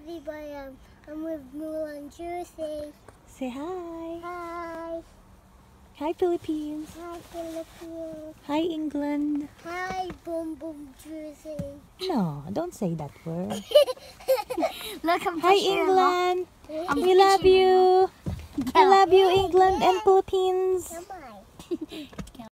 everybody. I'm with Moolah and Jersey. Say hi. Hi. Hi, Philippines. Hi, Philippines. Hi, England. Hi, Boom Boom Jersey. No, don't say that word. Look, I'm Hi, England. We love you. We love you, England and Philippines. Come on.